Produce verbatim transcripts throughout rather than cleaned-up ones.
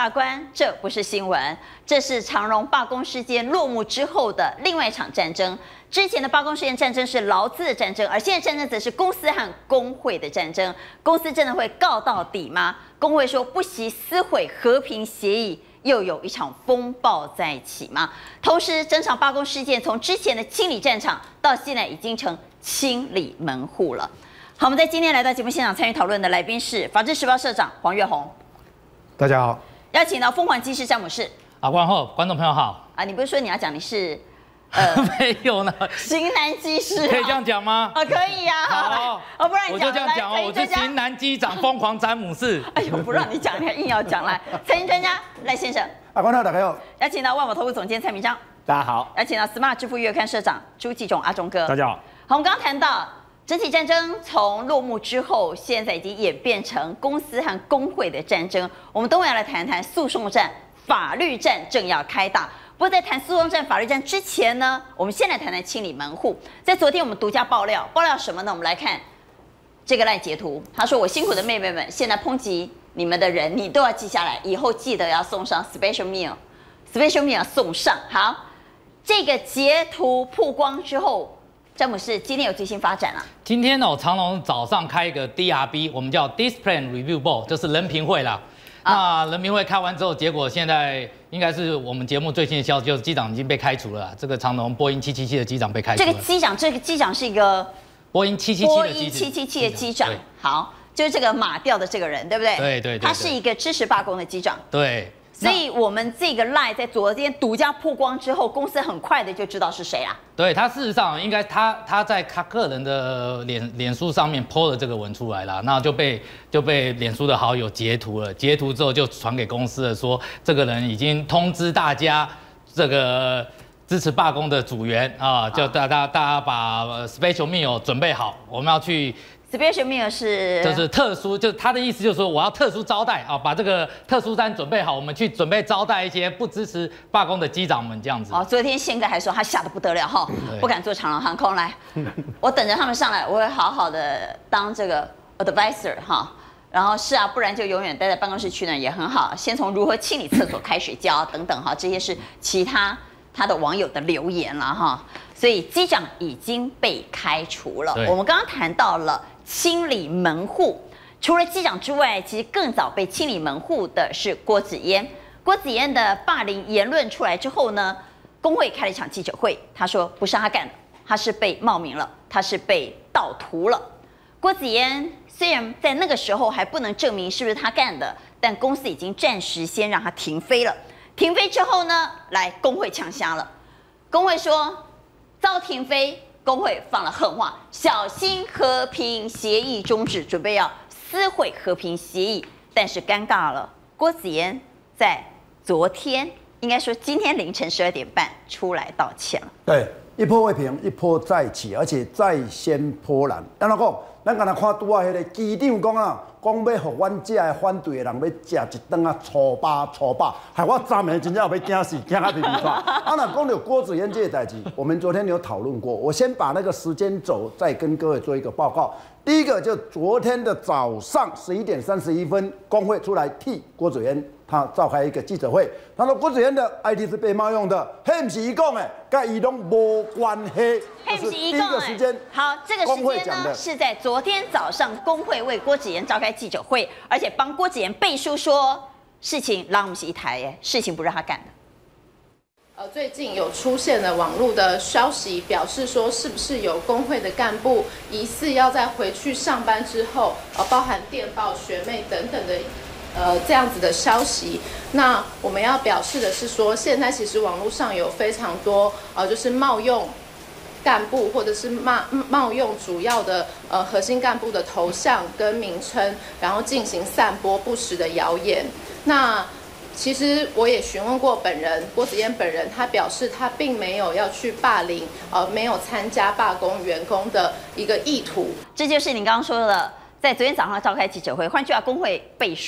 罢官，这不是新闻，这是长荣罢工事件落幕之后的另外一场战争。之前的罢工事件战争是劳资的战争，而现在战争则是公司和工会的战争。公司真的会告到底吗？工会说不惜撕毁和平协议，又有一场风暴在起吗？同时，整场罢工事件从之前的清理战场，到现在已经成清理门户了。好，我们在今天来到节目现场参与讨论的来宾是《法制时报》社长黄岳宏。 大家好， 邀请到疯狂技师詹姆士。 啊，观后观众朋友好。 啊，你不是说你要讲你是，呃， 没有呢， 型男机师， 可以这样讲吗？ 啊，可以呀、啊。 好， 哦，不然你我就这样讲哦，我是型男机长疯狂詹姆士。 哎呦，不让你讲，你还硬要讲来。财经专家赖先生。 啊，观众大家好。 邀请到万宝投顾总监蔡明章。 大家好。 邀请到 Smart 致富月刊社长朱继忠阿忠哥。 大家好。 好，我们刚刚谈到。整体战争从落幕之后，现在已经演变成公司和工会的战争。我们都要来谈谈诉讼战、法律战正要开打。不过在谈诉讼战、法律战之前呢，我们先来谈谈清理门户。在昨天我们独家爆料，爆料什么呢？我们来看这个赖截图。他说：“我辛苦的妹妹们，现在抨击你们的人，你都要记下来，以后记得要送上 special meal，special meal 送上。”好，这个截图曝光之后。詹姆士，今天有最新发展啊！ 今天哦，长荣早上开一个 D R B， 我们叫 Discipline Review Board， 就是人评会啦。啊、那人评会开完之后，结果现在应该是我们节目最新的消息，就是机长已经被开除了啦。这个长荣波音七七七的机长被开除了。 这个机长，这个机长是一个波音七七七的波音七七七的机长。好，就是这个马调的这个人，对不对？ 对对 对, 对。 他是一个支持罢工的机长。 对。 所以我们这个 line 在昨天独家曝光之后，公司很快的就知道是谁啦。 对他，事实上应该他他在他个人的脸脸书上面 po 了这个文出来了，那就被就被脸书的好友截图了，截图之后就传给公司了，说这个人已经通知大家这个支持罢工的组员啊，叫大家大家把 special meal 准备好，我们要去。 Special meal 是就是特殊，就是他的意思就是说我要特殊招待啊，把这个特殊餐准备好，我们去准备招待一些不支持罢工的机长们这样子。 哦，昨天宪哥还说他吓得不得了哈，不敢坐长荣航空来，我等着他们上来，我会好好的当这个 advisor 哈。然后是啊，不然就永远待在办公室区呢也很好。先从如何清理厕所开始教等等哈，这些是其他他的网友的留言了哈。所以机长已经被开除了。我们刚刚谈到了。清理门户，除了机长之外，其实更早被清理门户的是郭子嫣。郭子嫣的霸凌言论出来之后呢，工会开了一场记者会，他说不是他干的，他是被冒名了，他是被盗图了。郭子嫣虽然在那个时候还不能证明是不是他干的，但公司已经暂时先让他停飞了。停飞之后呢，来工会呛瞎了，工会说遭停飞。工会放了狠话，小心和平协议终止，准备要撕毁和平协议。但是尴尬了，郭子嫣在昨天，应该说今天凌晨十二点半出来道歉了。 对，一波未平，一波再起，而且再掀波澜。安怎讲？咱刚才看拄啊，迄个机长讲啊，讲要互阮这个反对的人要食一顿啊粗饱粗饱，害我昨暝真正要惊死，惊到皮皮喘。啊，那讲到郭子嫣这个代志，我们昨天有讨论过，我先把那个时间轴再跟各位做一个报告。第一个就昨天的早上十一点三十一分，工会出来替郭子嫣他召开一个记者会，他说郭子嫣的 I T 是被冒用的，迄不是伊讲的，跟伊拢无关系。 这是第一个时间。好，这个时间呢是在昨天早上，工会为郭子嫣召开记者会，而且帮郭子嫣背书说事情让我们是一台耶，事情不是他干的。 呃，最近有出现了网络的消息，表示说是不是有工会的干部疑似要在回去上班之后，呃，包含电报、学妹等等的。呃，这样子的消息，那我们要表示的是说，现在其实网络上有非常多呃，就是冒用干部或者是冒冒用主要的呃核心干部的头像跟名称，然后进行散播不实的谣言。那其实我也询问过本人郭子嫣本人，他表示他并没有要去霸凌，呃，没有参加罢工员工的一个意图。 这就是你刚刚说的。在昨天早上召开记者会，换句话，工会背书了，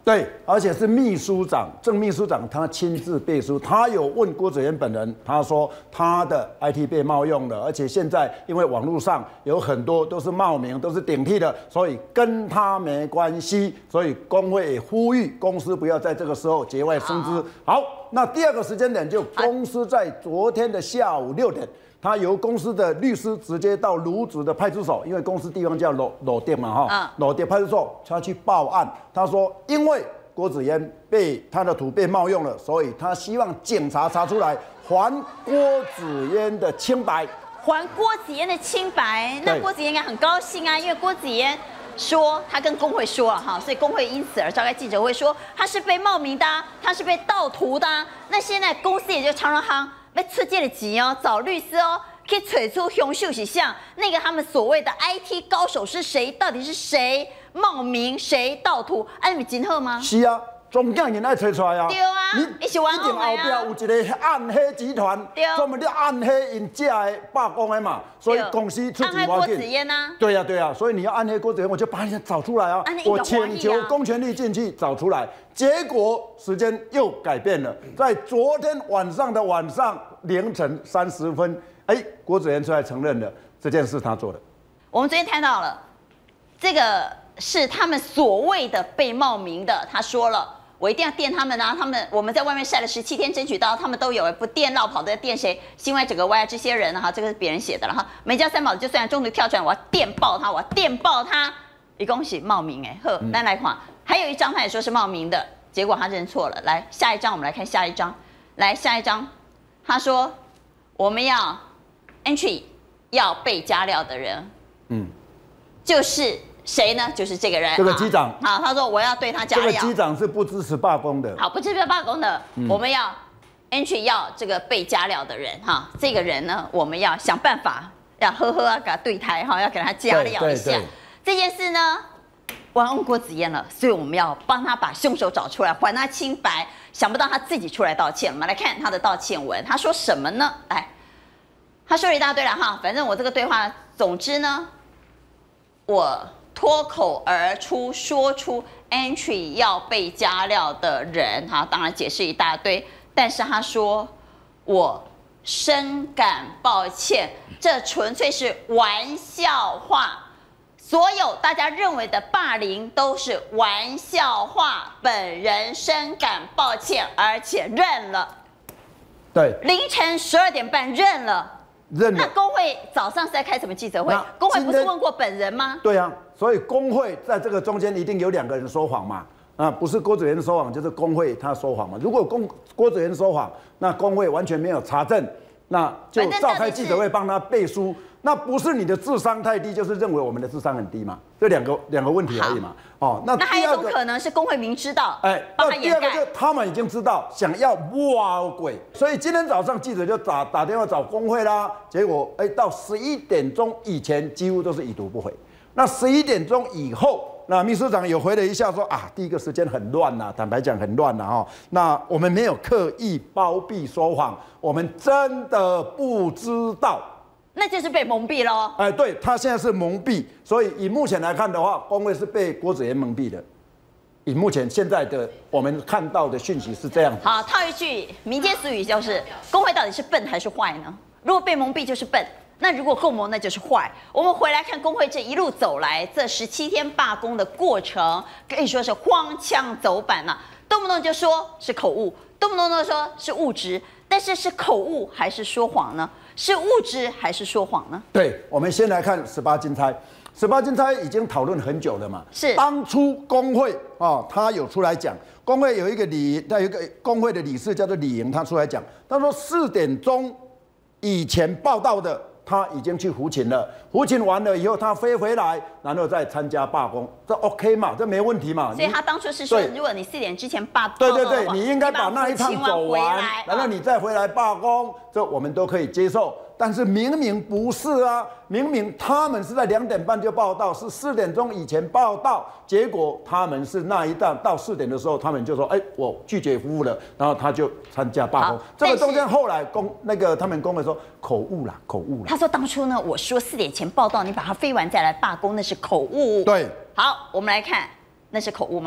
对，而且是秘书长，郑秘书长他亲自背书，他有问郭子渊本人，他说他的 I T 被冒用了，而且现在因为网络上有很多都是冒名，都是顶替的，所以跟他没关系。所以工会也呼吁公司不要在这个时候节外生枝。好，那第二个时间点就公司在昨天的下午六点。他由公司的律师直接到芦竹的派出所，因为公司地方叫罗罗店嘛，哈，罗店派出所，他去报案。他说，因为郭子渊被他的图被冒用了，所以他希望警察查出来，还郭子渊的清白， 还郭子渊的清白。那郭子渊应该很高兴啊，因为郭子渊说他跟工会说了哈，所以工会因此而召开记者会，说他是被冒名的、啊，他是被盗图的、啊。那现在公司也就长荣航。要出这个钱哦，找律师哦，可以找出凶手是像那个他们所谓的 I T 高手是谁？到底是谁冒名，谁盗图？啊，你们真好吗？ 是啊，总竟然爱找出来啊！ 对啊，你一起玩一定后边有一个暗黑集团，专门咧暗黑因假的罢工的嘛，所以公司出钱挖进。 郭子渊啊？ 对呀、啊、对呀、啊，所以你要暗黑郭子渊，我就把你找出来啊！我请求公权力进去找出来。结果时间又改变了，在昨天晚上的晚上凌晨三十分，哎，郭子渊出来承认了这件事他做的。 我们昨天谈到了，这个是他们所谓的被冒名的，他说了，我一定要电他们啊！他们我们在外面晒了十七天，争取到他们都有，不电绕跑的电谁？新外整个歪这些人哈，这个是别人写的了哈。美加三宝就虽然中途跳出来，我要电爆他，我要电爆他，一恭喜冒名哎，呵，咱来看。还有一张，他也说是冒名的，结果他认错了。来，下一张我们来看下一张。来，下一张，他说我们要 entry 要被加料的人，嗯，就是谁呢？就是这个人， 这个机长。 好，他说我要对他加料。 这个机长是不支持罢工的。 好，不支持罢工的，嗯、我们要 entry 要这个被加料的人哈，这个人呢，我们要想办法要呵呵啊，给他对台哈，要给他加料一下。这件事呢。我要问郭子渊了，所以我们要帮他把凶手找出来，还他清白。想不到他自己出来道歉，我们来看他的道歉文，他说什么呢？来，他说了一大堆了哈，反正我这个对话，总之呢，我脱口而出说出 entry 要被加料的人，哈，当然解释一大堆，但是他说我深感抱歉，这纯粹是玩笑话。所有大家认为的霸凌都是玩笑话，本人深感抱歉，而且认了。 对， 凌晨十二点半认了。 认了。 那工会早上是在开什么记者会？工会不是问过本人吗？ 对啊，所以工会在这个中间一定有两个人说谎嘛。啊，不是郭子渊说谎，就是工会他说谎嘛。如果公郭子渊说谎，那工会完全没有查证，那就召开记者会帮他背书。那不是你的智商太低，就是认为我们的智商很低嘛？这两个两个问题而已嘛。哦， 那那还有一种可能是工会明知道， 哎， 帮他掩盖。 第二个就他们已经知道想要挖鬼，所以今天早上记者就打打电话找工会啦，结果哎到十一点钟以前几乎都是已读不回。那十一点钟以后，那秘书长有回了一下说啊，第一个时间很乱呐，坦白讲很乱呐哈。那我们没有刻意包庇说谎，我们真的不知道。 那就是被蒙蔽喽。 哎，对他现在是蒙蔽，所以以目前来看的话，工会是被郭子渊蒙蔽的。以目前现在的我们看到的讯息是这样子。 好，套一句民间俗语，就是工会到底是笨还是坏呢？如果被蒙蔽就是笨，那如果共谋那就是坏。我们回来看工会这一路走来，这十七天罢工的过程，可以说是荒腔走板呐、啊，动不动就说是口误，动不动就说是误质，但是是口误还是说谎呢？是误质还是说谎呢？ 对，我们先来看十八金钗。十八金钗已经讨论很久了嘛。 是。 当初工会啊，他有出来讲，工会有一个理，他有一个工会的理事叫做李莹，他出来讲，他说四点钟以前报道的，他已经去胡琴了，胡琴完了以后，他飞回来，然后再参加罢工，这 OK 嘛？这没问题嘛？ 所以他当初是说，如果你四点之前罢， 对对对，你应该把那一趟走完，然后你再回来罢工，这我们都可以接受。但是明明不是啊，明明他们是在两点半就报到，是四点钟以前报到，结果他们是那一档到四点的时候，他们就说，哎，我拒绝服务了，然后他就参加罢工。这个中间后来工那个他们工会说口误啦，口误啦。 他说当初呢，我说四点前报到，你把它飞完再来罢工，那是口误。 对， 好，我们来看，那是口误吗？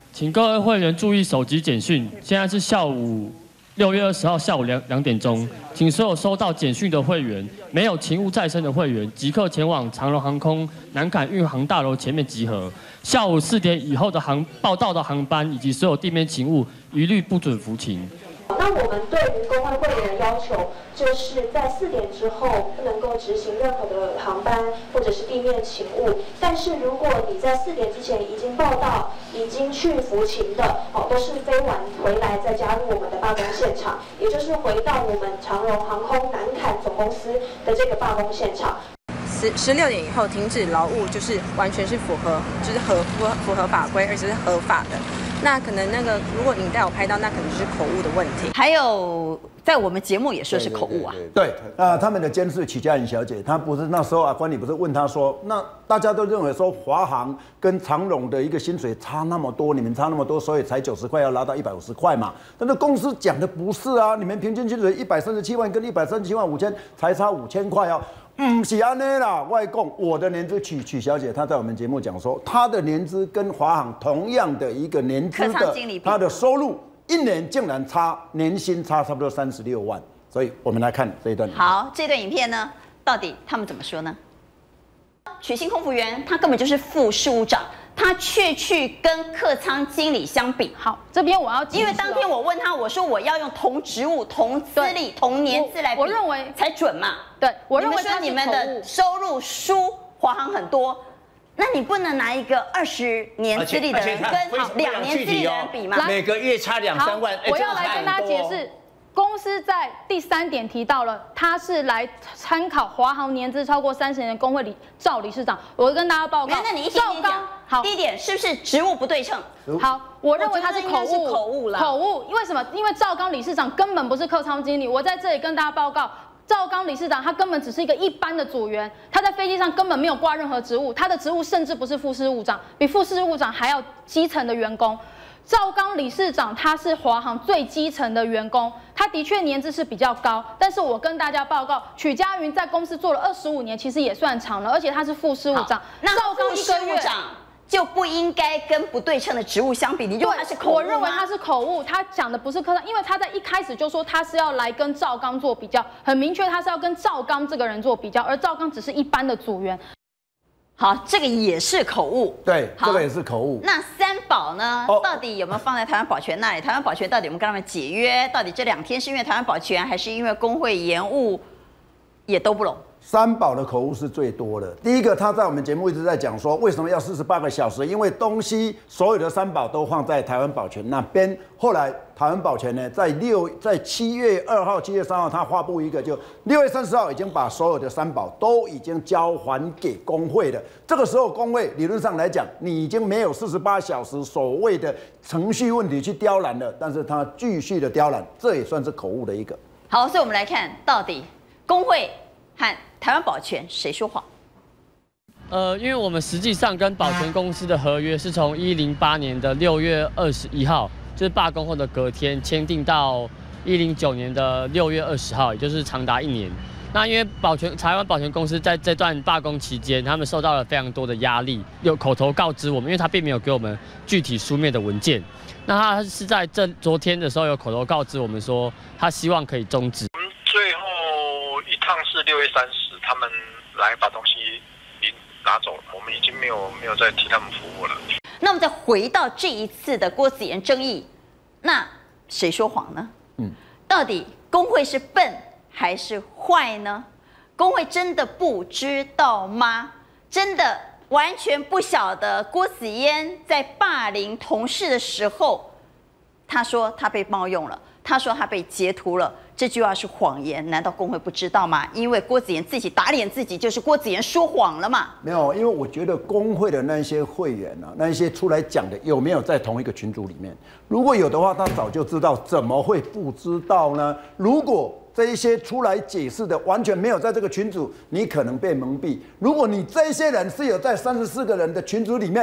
请各位会员注意手机简讯，现在是下午六月二十号下午两两点钟，请所有收到简讯的会员，没有勤务在身的会员，即刻前往长荣航空南坎运航大楼前面集合。下午四点以后的航报到的航班以及所有地面勤务，一律不准服勤。 那我们对于工会会员的要求，就是在四点之后不能够执行任何的航班或者是地面勤务。但是如果你在四点之前已经报到、已经去服勤的，哦，都是飞完回来再加入我们的罢工现场，也就是回到我们长荣航空南坎总公司的这个罢工现场。 十十六点以后停止劳务，就是完全是符合，就是合符符合法规，而且是合法的。那可能那个，如果你带我拍到，那可能就是口误的问题。 还有，在我们节目也说是口误啊。 对，那他们的监事曲佳颖小姐，她不是那时候啊，管理不是问她说，那大家都认为说华航跟长荣的一个薪水差那么多，你们差那么多，所以才九十块要拉到一百五十块嘛。但是公司讲的不是啊，你们平均薪水一百三十七万跟一百三十七万五千才差五千块哦。嗯，是安内啦，外供我的年资曲曲小姐，她在我们节目讲说，她的年资跟华航同样的一个年资的，她的收入一年竟然差年薪差差不多三十六万，所以我们来看这一段。 好，这段影片呢，到底他们怎么说呢？曲新空服员他根本就是副事务长，他却去跟客舱经理相比。 好，这边我要因为当天我问他，我说我要用同职务、同资历、同年资来比， 我认为才准嘛。 对，我认为说你们的收入输华航很多，那你不能拿一个二十年资历的人跟两年资历的人比吗？ 每个月差两三万， 我要来跟大家解释。公司在第三点提到了，他是来参考华航年资超过三十年的工会理赵理事长。我跟大家报告， 那你一点点讲。好，第一点是不是职务不对称？ 好，我认为他是口误， 口误了。 口误，因为什么？因为赵刚理事长根本不是客舱经理。我在这里跟大家报告，赵刚理事长他根本只是一个一般的组员，他在飞机上根本没有挂任何职务，他的职务甚至不是副事务长，比副事务长还要基层的员工。赵刚理事长他是华航最基层的员工，他的确年资是比较高，但是我跟大家报告，曲家云在公司做了二十五年，其实也算长了，而且他是副事务长。 那赵刚一个月就不应该跟不对称的职务相比，你认为他是口误吗？ 我认为他是口误，他讲的不是客舱，因为他在一开始就说他是要来跟赵刚做比较，很明确他是要跟赵刚这个人做比较，而赵刚只是一般的组员。 好，这个也是口误。 对，这个也是口误。 那三宝呢？哦、到底有没有放在台湾保全那里？台湾保全到底有没有跟他们解约？到底这两天是因为台湾保全，还是因为工会延误？也都不拢。 三宝的口误是最多的。第一个，他在我们节目一直在讲说，为什么要四十八个小时？因为东西所有的三宝都放在台湾保全那边。后来台湾保全呢，在六在七月二号、七月三号，他发布一个，就六月三十号已经把所有的三宝都已经交还给工会了。这个时候，工会理论上来讲，你已经没有四十八小时所谓的程序问题去刁难了，但是他继续的刁难，这也算是口误的一个。 好，所以我们来看到底工会和台湾保全谁说谎？ 呃，因为我们实际上跟保全公司的合约是从一零八年的六月二十一号，就是罢工后的隔天签订到一零九年的六月二十号，也就是长达一年。那因为保全台湾保全公司在这段罢工期间，他们受到了非常多的压力，有口头告知我们，因为他并没有给我们具体书面的文件。那他是在这昨天的时候有口头告知我们说，他希望可以终止。 我们最后一趟是六月三十，他们来把东西拿走了，我们已经没有没有再替他们服务了。 那我们再回到这一次的郭子妍争议，那谁说谎呢？嗯，到底工会是笨还是坏呢？工会真的不知道吗？真的完全不晓得郭子妍在霸凌同事的时候，他说他被冒用了，他说他被截图了，这句话是谎言，难道工会不知道吗？因为郭子妍自己打脸自己，就是郭子妍说谎了嘛。 没有，因为我觉得工会的那些会员啊，那些出来讲的有没有在同一个群组里面？如果有的话，他早就知道，怎么会不知道呢？如果这一些出来解释的完全没有在这个群组，你可能被蒙蔽。如果你这些人是有在三十四个人的群组里面，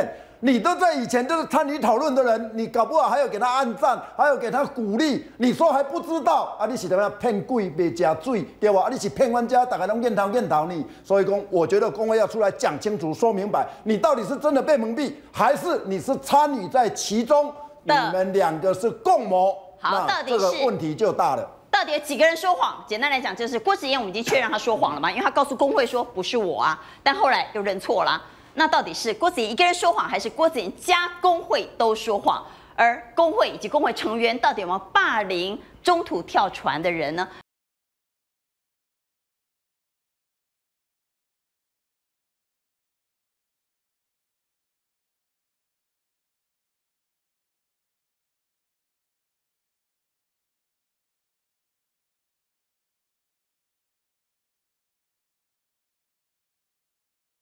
你都在以前就是参与讨论的人，你搞不好还有给他按赞，还有给他鼓励。你说还不知道啊？你是怎么样骗鬼别加水，对吧？啊，你是骗玩家，大家都验头验头你。所以讲，我觉得工会要出来讲清楚、说明白，你到底是真的被蒙蔽，还是你是参与在其中？你们两个是共谋， 好，到底这个是问题就大了。 到底有几个人说谎？简单来讲，就是郭子燕，我们已经确认他说谎了嘛，因为他告诉工会说不是我啊，但后来又认错了。那到底是郭子燕一个人说谎，还是郭子燕加工会都说谎？而工会以及工会成员到底有没有霸凌中途跳船的人呢？